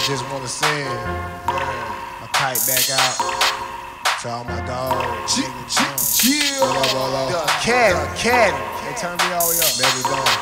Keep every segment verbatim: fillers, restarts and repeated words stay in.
just wanna send a kite back out to all my dogs. Chill. The cat, cat. They turn me all the way up. Baby bone.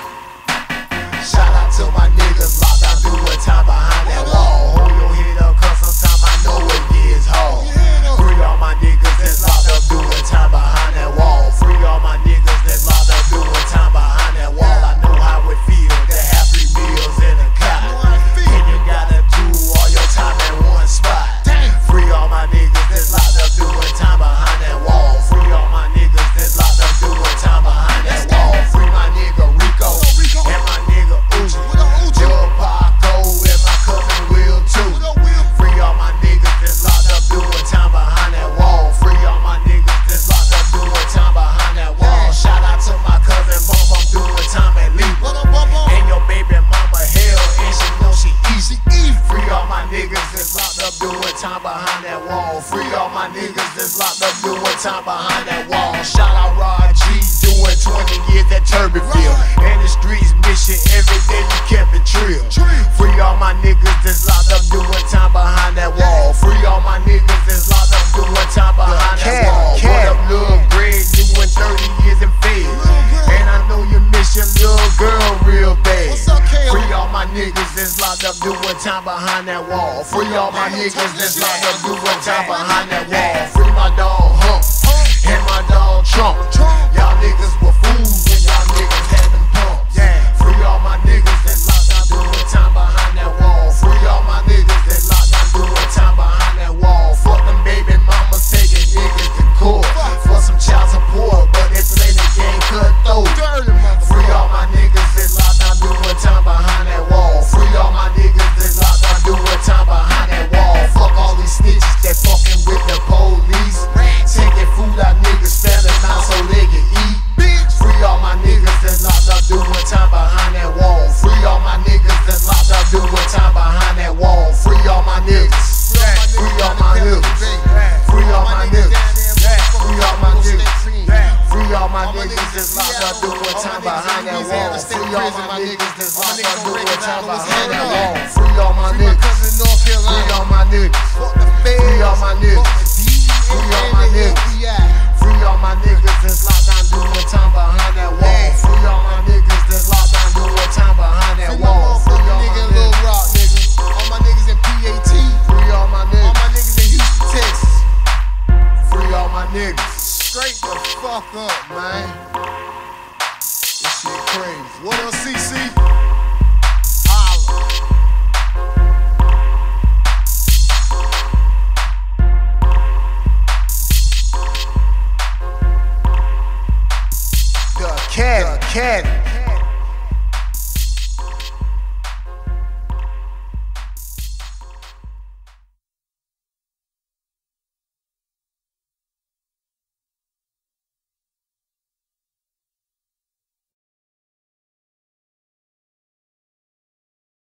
Shout out to my niggas locked out doing time behind that wall. Hold your head up, cause sometimes I know it gets hard. Free all my niggas that's locked up doing time behind that wall. Free all my niggas that's locked up doing time behind that wall. I know how it feels to have three meals in a cot. And you gotta do all your time at one spot. Free all my niggas that's locked up doing time behind that wall. Free all my niggas that's locked up doing time behind that wall. Free my nigga Rico and my nigga Uzi. Joe Paco and my cousin Will too. Free all my niggas that's locked up doing time behind that wall. Free all my niggas that's locked up doing time behind that wall. Shout out to my cousin Bum Bum doing time at Leap. And your baby mama hell and she know she easy. Free all my niggas that's locked up doing time behind that wall. Free all my niggas that's locked up doing time behind that wall. Shout out Rod G doing twenty years at Turbinville. And the streets mission every day you kept it trill. Free all my niggas that's locked up doing time behind that wall. Free all my niggas that's locked up doing time behind that wall. What up, Lil Greg, doing thirty years in Fed. And I know you miss your little girl real bad. Free all my niggas that's locked up doing time behind that wall. Free all my niggas that's locked up doing time behind that wall. Free my dog Hump and my dog Trump. Y'all niggas were fools when y'all niggas had them pumps. Free all my niggas that's locked up doing time behind that wall. Free all my niggas that's locked up doing time behind that wall. Fuck them baby mamas taking niggas to court for some child support, but they play the game cutthroat. Free all my niggas that's locked up doing time behind that wall. Free all my niggas that's locked up doing time behind that wall. Fuck all these snitches that fucking with the police. Taking food out niggas spelling out so they can eat. Free all my niggas that's locked up doing time behind that wall. Free all my niggas that's locked up doing time behind that wall. Free all my niggas. Free all my niggas. Free all my niggas. Free all my niggas. Free all my niggas that's locked up doing time behind that wall. Free all my niggas that's locked up doing time behind that wall. Free all my niggas. Free all my niggas. Free all my niggas. Free all my niggas. Free all my niggas that's locked down doing time behind that wall. Free all my niggas that's locked down doing time behind that wall. Free all my niggas. Lil Rock, nigga. All my niggas in P A T. Free all my All niggas. my niggas in Houston, Texas. Free all my niggas. Straight the fuck up, man. This shit crazy. What up, C C? Holla. The cat, cat.